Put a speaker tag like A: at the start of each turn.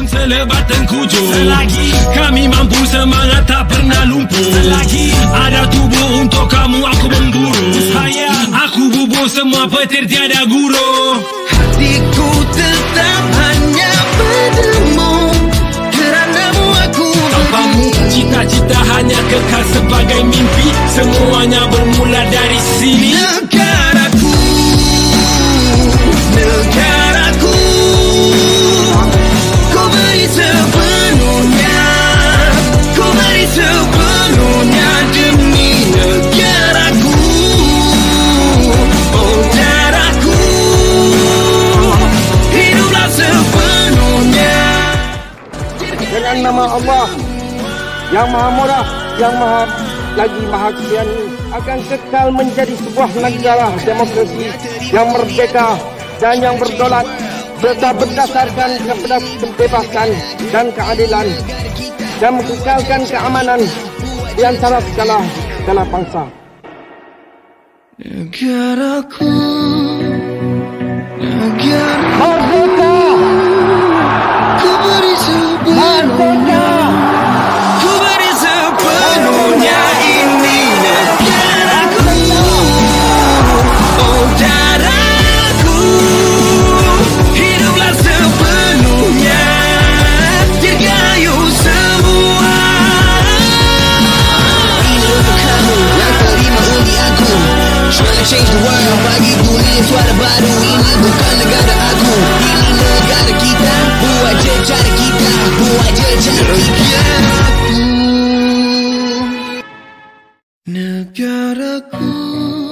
A: selebat tengkujuh. Selagi kami mampu, semangat tak pernah lumpuh. Selagi ada tubuh untuk kamu, aku memburu. Sayang, aku bubuh semua petir tiada guru.
B: Hatiku tetap hanya padamu, keranamu aku
A: tanpamu cita-cita hanya kekal sebagai mimpi. Semuanya bermula dari sini.
B: Negaraku, negaraku, ku beri sepenuhnya, ku beri sepenuhnya demi negaraku. Oh darahku, hiduplah sepenuhnya.
C: Dengan nama Allah yang Maha Murah, yang Maha lagi Maha Kesian, akan kekal menjadi sebuah negara demokrasi yang merdeka dan yang berdaulat berdasarkan kepada kebebasan dan keadilan, dan mengekalkan keamanan di antara segala bangsa.
B: Negaraku, negaraku,
C: Merdeka!
B: ku beri sepenuhnya, ku beri sepenuhnya ini negaraku. Oh darahku, hiduplah sepenuhnya, dirgayu semua. Ini untuk kamu yang terima undi aku, trying to change the world, bagi dunia suara baru. Ini bukan negara aku, ini negara kita. Buat je cara kita, buat je cara kita. Negaraku, negaraku.